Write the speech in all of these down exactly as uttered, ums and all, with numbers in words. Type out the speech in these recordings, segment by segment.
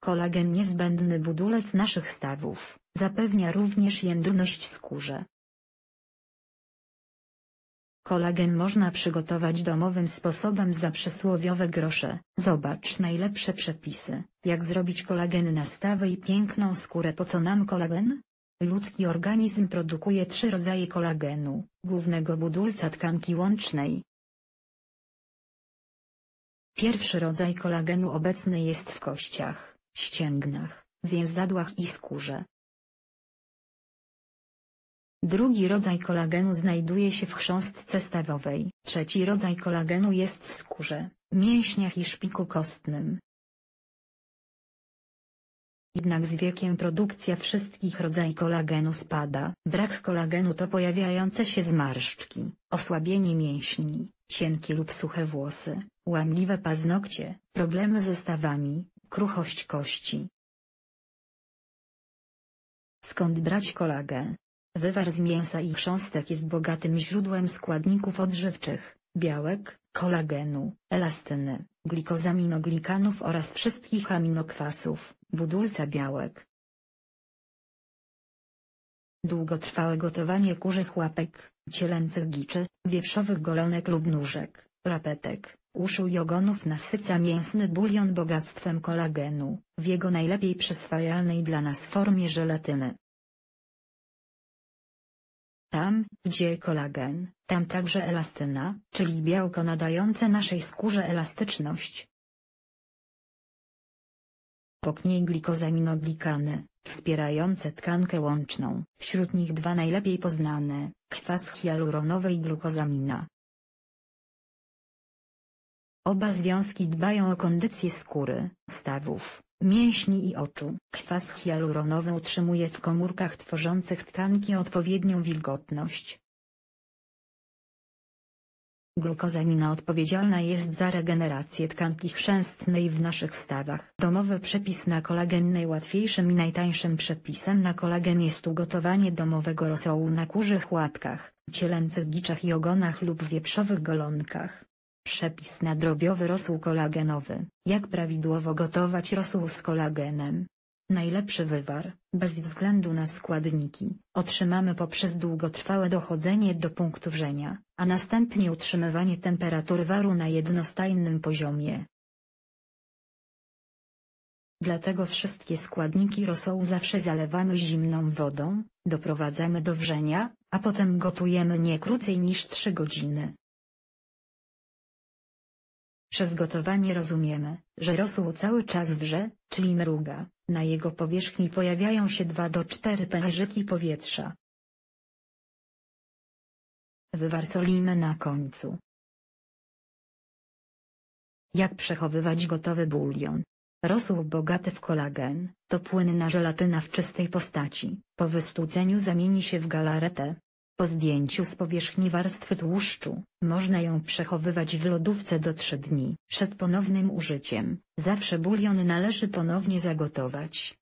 Kolagen niezbędny budulec naszych stawów, zapewnia również jędrność skórze. Kolagen można przygotować domowym sposobem za przysłowiowe grosze. Zobacz najlepsze przepisy, jak zrobić kolagen na stawy i piękną skórę. Po co nam kolagen? Ludzki organizm produkuje trzy rodzaje kolagenu, głównego budulca tkanki łącznej. Pierwszy rodzaj kolagenu obecny jest w kościach, ścięgnach, więzadłach i skórze. Drugi rodzaj kolagenu znajduje się w chrząstce stawowej. Trzeci rodzaj kolagenu jest w skórze, mięśniach i szpiku kostnym. Jednak z wiekiem produkcja wszystkich rodzajów kolagenu spada. Brak kolagenu to pojawiające się zmarszczki, osłabienie mięśni, cienkie lub suche włosy, łamliwe paznokcie, problemy ze stawami, kruchość kości. Skąd brać kolagen? Wywar z mięsa i chrząstek jest bogatym źródłem składników odżywczych, białek, kolagenu, elastyny, glikosaminoglikanów oraz wszystkich aminokwasów, budulca białek. Długotrwałe gotowanie kurzych łapek, cielęcych giczy, wieprzowych golonek lub nóżek, rapetek, uszu i ogonów nasyca mięsny bulion bogactwem kolagenu, w jego najlepiej przyswajalnej dla nas formie żelatyny. Tam, gdzie kolagen, tam także elastyna, czyli białko nadające naszej skórze elastyczność. Obok niej glikozaminoglikany, wspierające tkankę łączną, wśród nich dwa najlepiej poznane, kwas hialuronowy i glukozamina. Oba związki dbają o kondycję skóry, stawów, mięśni i oczu. Kwas hialuronowy utrzymuje w komórkach tworzących tkanki odpowiednią wilgotność. Glukozamina odpowiedzialna jest za regenerację tkanki chrzęstnej w naszych stawach. Domowy przepis na kolagen. Najłatwiejszym i najtańszym przepisem na kolagen jest ugotowanie domowego rosołu na kurzych łapkach, cielęcych giczach i ogonach lub wieprzowych golonkach. Przepis na drobiowy rosół kolagenowy. Jak prawidłowo gotować rosół z kolagenem? Najlepszy wywar, bez względu na składniki, otrzymamy poprzez długotrwałe dochodzenie do punktu wrzenia, a następnie utrzymywanie temperatury waru na jednostajnym poziomie. Dlatego wszystkie składniki rosołu zawsze zalewamy zimną wodą, doprowadzamy do wrzenia, a potem gotujemy nie krócej niż trzy godziny. Przez gotowanie rozumiemy, że rosół cały czas wrze, czyli mruga, na jego powierzchni pojawiają się dwa do czterech pęcherzyki powietrza. Wywar solimy na końcu. Jak przechowywać gotowy bulion? Rosół bogaty w kolagen, to płynna żelatyna w czystej postaci, po wystudzeniu zamieni się w galaretę. Po zdjęciu z powierzchni warstwy tłuszczu, można ją przechowywać w lodówce do trzech dni. Przed ponownym użyciem, zawsze bulion należy ponownie zagotować.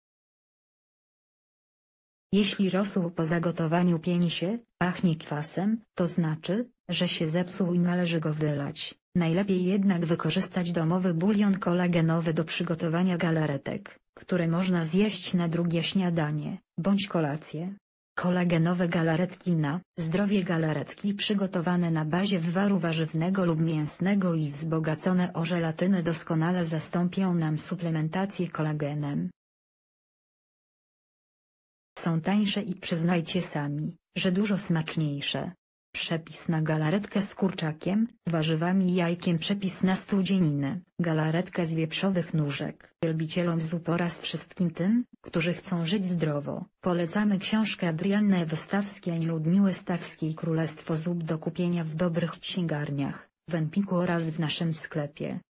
Jeśli rosół po zagotowaniu pieni się, pachnie kwasem, to znaczy, że się zepsuł i należy go wylać. Najlepiej jednak wykorzystać domowy bulion kolagenowy do przygotowania galaretek, które można zjeść na drugie śniadanie, bądź kolację. Kolagenowe galaretki na zdrowie. Galaretki przygotowane na bazie wywaru warzywnego lub mięsnego i wzbogacone o żelatynę doskonale zastąpią nam suplementację kolagenem. Są tańsze i przyznajcie sami, że dużo smaczniejsze. Przepis na galaretkę z kurczakiem, warzywami i jajkiem. Przepis na studzieninę, galaretkę z wieprzowych nóżek. Wielbicielom zup oraz wszystkim tym, którzy chcą żyć zdrowo, polecamy książkę Adrianny Ewy Stawskiej i Ludmiły Stawskiej Królestwo zup do kupienia w dobrych księgarniach, w Empiku oraz w naszym sklepie.